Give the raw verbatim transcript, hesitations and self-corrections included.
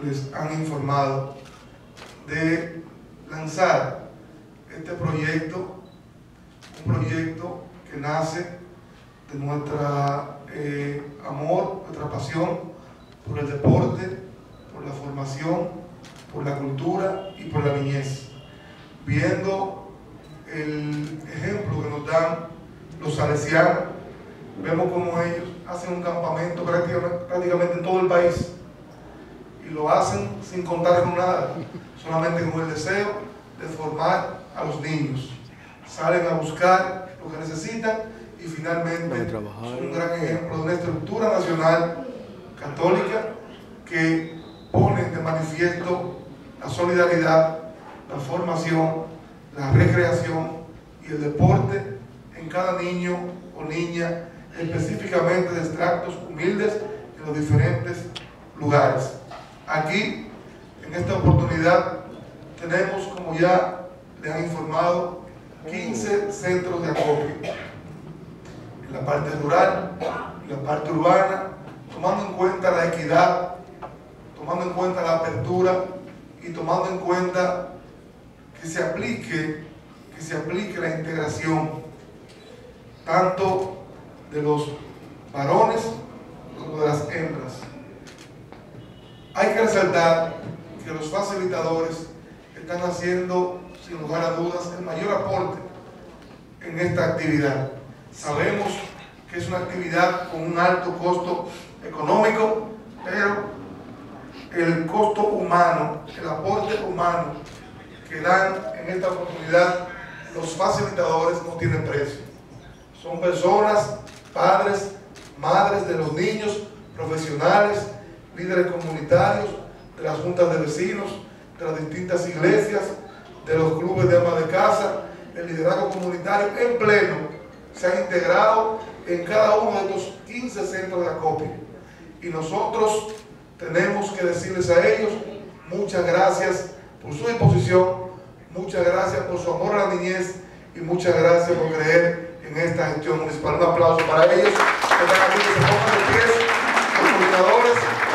les han informado de lanzar este proyecto, un proyecto que nace de nuestra eh, amor, nuestra pasión por el deporte, por la formación, por la cultura y por la niñez. Viendo el ejemplo que nos dan los salesianos, vemos cómo ellos hacen un campamento prácticamente, prácticamente en todo el país, y lo hacen sin contar con nada, solamente con el deseo de formar a los niños. Salen a buscar lo que necesitan y finalmente son un gran ejemplo de una estructura nacional católica que pone de manifiesto la solidaridad, la formación, la recreación y el deporte en cada niño o niña, específicamente de estratos humildes en los diferentes lugares. Aquí, en esta oportunidad, tenemos, como ya le han informado, quince centros de acopio en la parte rural, en la parte urbana, tomando en cuenta la equidad, tomando en cuenta la apertura y tomando en cuenta que se aplique, que se aplique la integración tanto de los varones como de las hembras. Hay que resaltar que los facilitadores están haciendo, sin lugar a dudas, el mayor aporte en esta actividad. Sabemos que es una actividad con un alto costo económico, pero el costo humano, el aporte humano que dan en esta oportunidad los facilitadores no tiene precio. Son personas, padres, madres de los niños, profesionales, líderes comunitarios, de las juntas de vecinos, de las distintas iglesias, de los clubes de amas de casa, el liderazgo comunitario en pleno se ha integrado en cada uno de estos quince centros de acopio. Y nosotros tenemos que decirles a ellos muchas gracias por su disposición, muchas gracias por su amor a la niñez y muchas gracias por creer en esta gestión municipal. Un aplauso para ellos que están aquí, que se pongan de pie, los coordinadores.